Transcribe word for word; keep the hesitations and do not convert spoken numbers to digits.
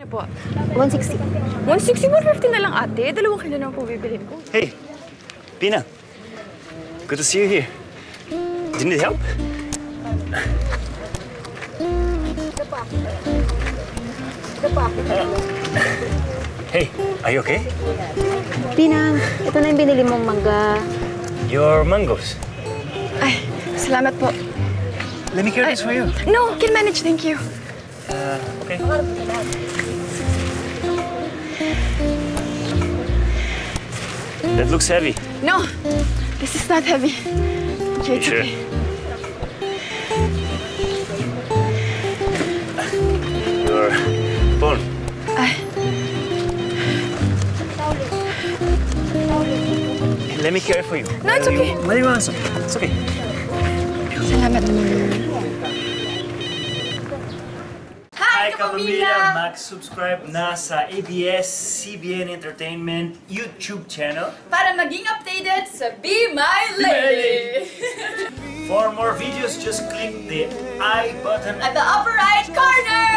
Ano po? one sixty. one sixty, one fifty na lang ate. Dalawang kilo na po bibilhin ko. Hey, Pina. Good to see you here. Do you need help? Hey, are you okay? Pina, ito na yung binili mong mangga. Your mangoes. Ay, salamat po. Let me carry this for you. No, can manage, thank you. Uh, okay. That looks heavy. No, this is not heavy. Okay, it's Sure. okay. Your phone. Ay, Let me carry for you. No, it's okay. Maliwanag. It's okay. salamat. Hi, Kapamilya! Mag-subscribe na sa A B S C B N Entertainment YouTube channel. Para maging updated sa Be My Lady! For more videos, just click the I button. At the upper right corner!